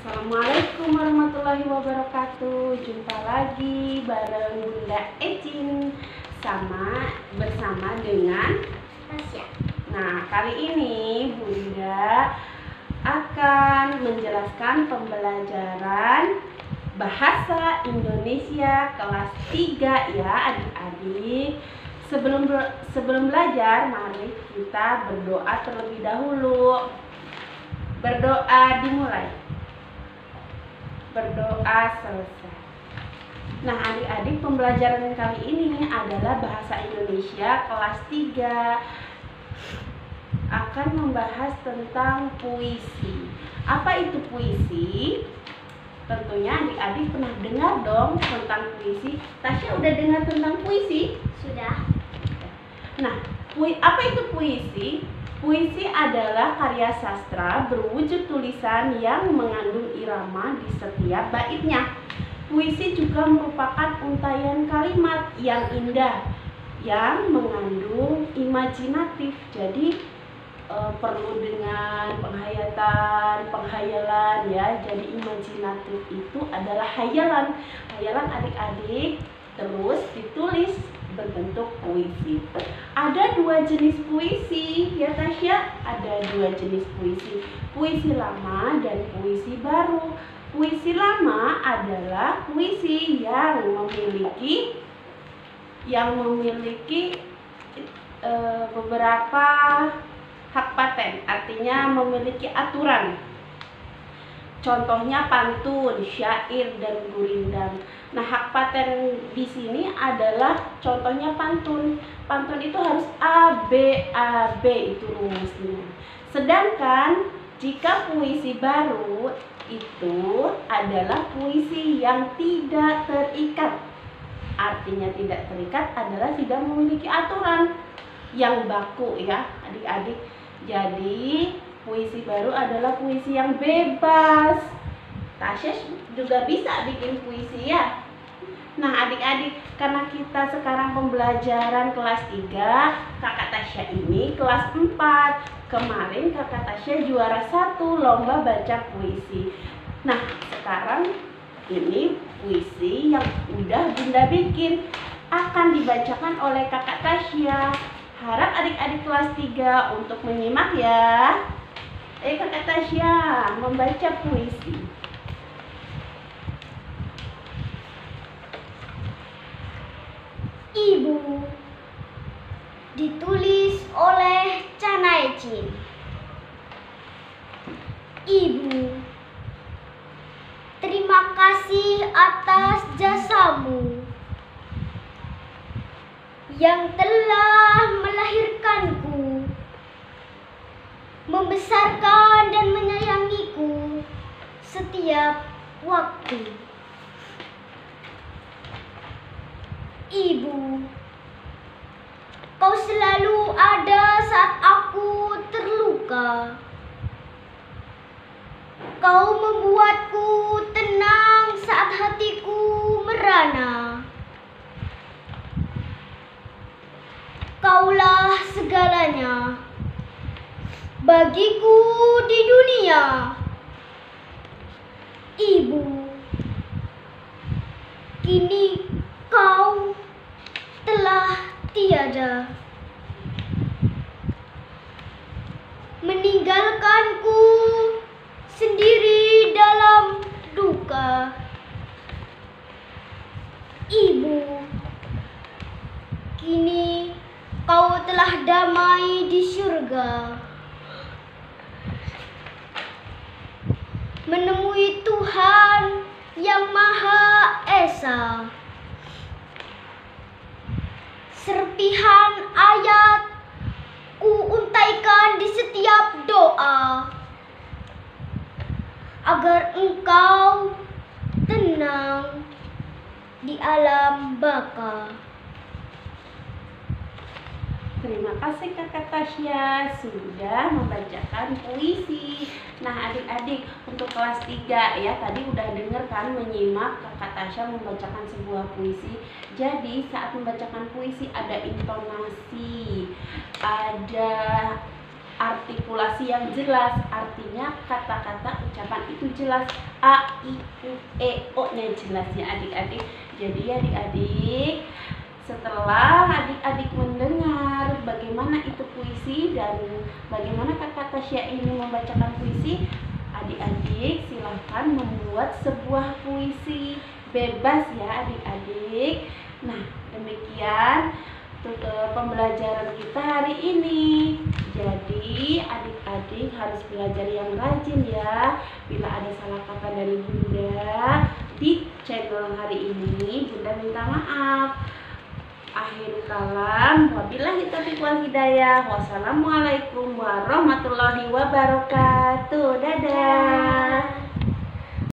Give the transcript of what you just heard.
Assalamualaikum warahmatullahi wabarakatuh. Jumpa lagi bareng Bunda Ecin bersama dengan Tasya. Nah, kali ini Bunda akan menjelaskan pembelajaran Bahasa Indonesia kelas 3 ya adik-adik. Sebelum belajar, mari kita berdoa terlebih dahulu. Berdoa dimulai. Berdoa selesai. Nah, adik-adik, pembelajaran kali ini adalah Bahasa Indonesia kelas 3. Akan membahas tentang puisi. Apa itu puisi? Tentunya adik-adik pernah dengar dong tentang puisi. Tasya udah dengar tentang puisi? Sudah. Nah, apa itu puisi? Puisi adalah karya sastra berwujud tulisan yang mengandung irama di setiap baitnya. Puisi juga merupakan untaian kalimat yang indah, yang mengandung imajinatif. Jadi perlu dengan penghayalan ya. Jadi imajinatif itu adalah hayalan adik-adik, terus ditulis berbentuk puisi. Ada 2 jenis puisi ya Tasya, ada 2 jenis puisi, puisi lama dan puisi baru. Puisi lama adalah puisi yang memiliki beberapa hak paten, artinya memiliki aturan. Contohnya pantun, syair, dan gurindam. Nah, hak paten di sini adalah contohnya pantun. Pantun itu harus A, B itu rumusnya. Sedangkan jika puisi baru itu adalah puisi yang tidak terikat. Artinya tidak terikat adalah tidak memiliki aturan yang baku ya adik-adik. Jadi puisi baru adalah puisi yang bebas. Tasya juga bisa bikin puisi ya. Nah adik-adik, karena kita sekarang pembelajaran kelas 3, kakak Tasya ini kelas 4. Kemarin kakak Tasya juara 1 lomba baca puisi. Nah sekarang ini puisi yang udah Bunda bikin akan dibacakan oleh kakak Tasya. Harap adik-adik kelas 3 untuk menyimak ya. Kakak Tasya membaca puisi. Ibu, ditulis oleh Cana Ecin. Ibu, terima kasih atas jasamu yang telah melahirkanku, membesarkan dan menyayangiku setiap waktu. Ibu, kau selalu ada saat aku terluka. Kau membuatku tenang saat hatiku merana. Kaulah segalanya bagiku di dunia. Ibu, kini kau telah tiada, meninggalkanku sendiri dalam duka. Ibu, kini kau telah damai di surga, menemui Tuhan yang Maha Esa. Serpihan ayat ku untaikan di setiap doa, agar engkau tenang di alam baka. Terima kasih kakak Tasya sudah membacakan puisi. Nah adik-adik, untuk kelas 3 ya, tadi udah denger kan menyimak kakak Tasya membacakan sebuah puisi. Jadi saat membacakan puisi ada intonasi, ada artikulasi yang jelas, artinya kata-kata ucapan itu itu jelas, A, I, U, E, O-nya jelas ya adik-adik. Jadi adik-adik, setelah adik-adik mendengar bagaimana itu puisi dan bagaimana kakak Tasya ini membacakan puisi, adik-adik silahkan membuat sebuah puisi bebas ya adik-adik. Nah, demikian pembelajaran kita hari ini. Jadi adik-adik harus belajar yang rajin ya. Bila ada salah kata dari Bunda di channel hari ini, Bunda minta maaf. Akhirul kalam, wabillahi taufiq wal hidayah. Wassalamualaikum warahmatullahi wabarakatuh. Dadah.